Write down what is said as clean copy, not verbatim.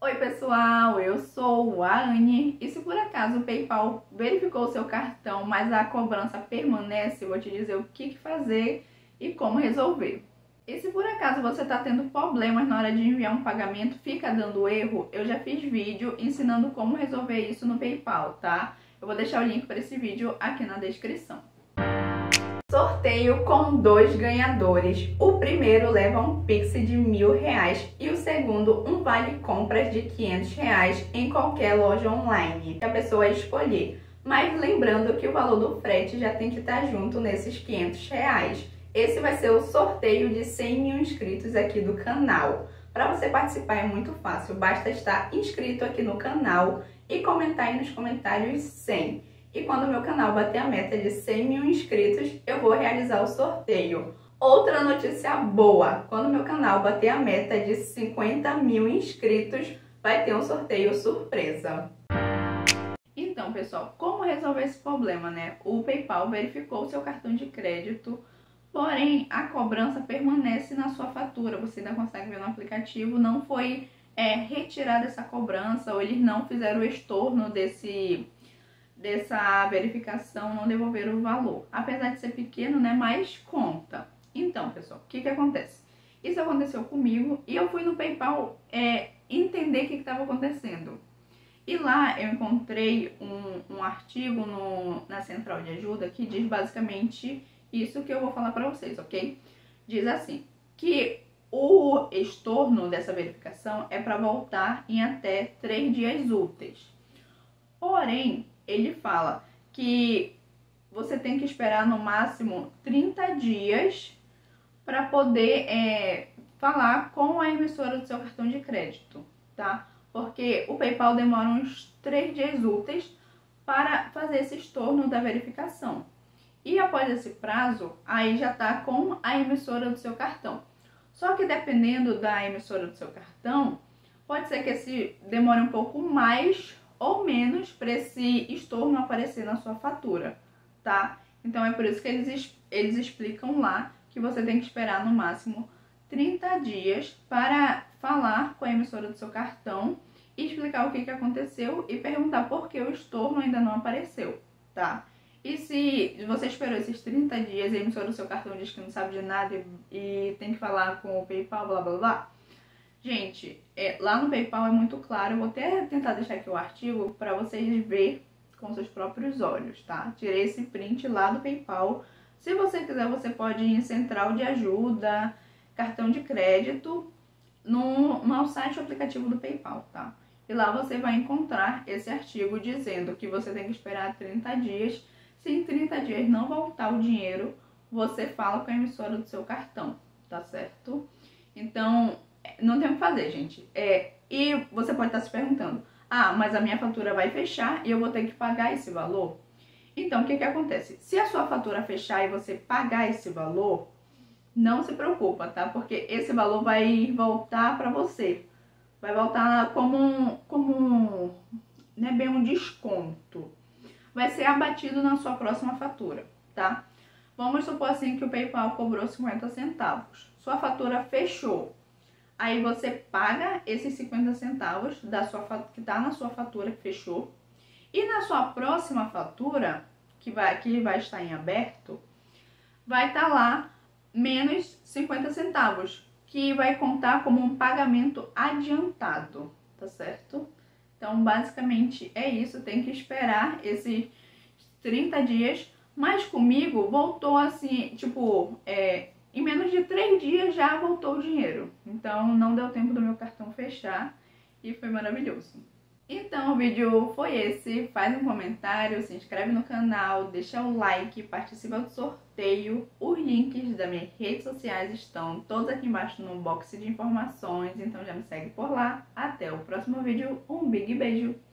Oi pessoal, eu sou a Anne e se por acaso o PayPal verificou o seu cartão, mas a cobrança permanece, eu vou te dizer o que fazer e como resolver. E se por acaso você está tendo problemas na hora de enviar um pagamento, fica dando erro, eu já fiz vídeo ensinando como resolver isso no PayPal, tá? Eu vou deixar o link para esse vídeo aqui na descrição. Sorteio com 2 ganhadores. O primeiro leva um Pix de R$1.000 e o segundo um vale compras de R$500 em qualquer loja online que a pessoa escolher. Mas lembrando que o valor do frete já tem que estar junto nesses R$500. Esse vai ser o sorteio de 100 mil inscritos aqui do canal. Para você participar é muito fácil, basta estar inscrito aqui no canal e comentar aí nos comentários 100. E quando o meu canal bater a meta de 100 mil inscritos, eu vou realizar o sorteio. Outra notícia boa, quando o meu canal bater a meta de 50 mil inscritos, vai ter um sorteio surpresa. Então, pessoal, como resolver esse problema, né? O PayPal verificou o seu cartão de crédito, porém a cobrança permanece na sua fatura. Você ainda consegue ver no aplicativo, não foi retirada essa cobrança, ou eles não fizeram o estorno dessa verificação, não devolveram o valor. Apesar de ser pequeno, né, mas conta. Então, pessoal, o que acontece? Isso aconteceu comigo e eu fui no PayPal entender o que estava acontecendo. E lá eu encontrei um artigo na central de ajuda que diz basicamente isso que eu vou falar para vocês, ok? Diz assim, que o estorno dessa verificação é para voltar em até 3 dias úteis. Porém, ele fala que você tem que esperar no máximo 30 dias para poder falar com a emissora do seu cartão de crédito, tá? Porque o PayPal demora uns 3 dias úteis para fazer esse estorno da verificação. E após esse prazo, aí já tá com a emissora do seu cartão. Só que dependendo da emissora do seu cartão, pode ser que esse demore um pouco mais ou menos para esse estorno aparecer na sua fatura, tá? Então é por isso que eles explicam lá que você tem que esperar no máximo 30 dias para falar com a emissora do seu cartão e explicar o que aconteceu e perguntar por que o estorno ainda não apareceu, tá? E se você esperou esses 30 dias e a emissora do seu cartão diz que não sabe de nada e tem que falar com o PayPal, blá blá blá, gente, lá no PayPal é muito claro, eu vou até tentar deixar aqui o artigo para vocês verem com seus próprios olhos, tá? Tirei esse print lá do PayPal. Se você quiser, você pode ir em central de ajuda, cartão de crédito, no site ou aplicativo do PayPal, tá? E lá você vai encontrar esse artigo dizendo que você tem que esperar 30 dias. Se em 30 dias não voltar o dinheiro, você fala com a emissora do seu cartão, tá certo? Então, não tem o que fazer, gente. E você pode estar se perguntando, mas a minha fatura vai fechar e eu vou ter que pagar esse valor? Então, o que acontece? Se a sua fatura fechar e você pagar esse valor, não se preocupa, tá? Porque esse valor vai voltar para você. Vai voltar como não é bem um desconto. Vai ser abatido na sua próxima fatura, tá? Vamos supor assim que o PayPal cobrou 50 centavos. Sua fatura fechou. Aí você paga esses 50 centavos que tá na sua fatura que fechou. E na sua próxima fatura, que vai estar em aberto, vai estar lá menos 50 centavos, que vai contar como um pagamento adiantado, tá certo? Então, basicamente é isso, tem que esperar esses 30 dias, mas comigo voltou assim, tipo, em menos de 3 dias já voltou o dinheiro. Então, não deu tempo do meu cartão fechar e foi maravilhoso. Então, o vídeo foi esse. Faz um comentário, se inscreve no canal, deixa o like, participa do sorteio. Os links das minhas redes sociais estão todos aqui embaixo no box de informações, então já me segue por lá. Até o próximo vídeo. Um big beijo!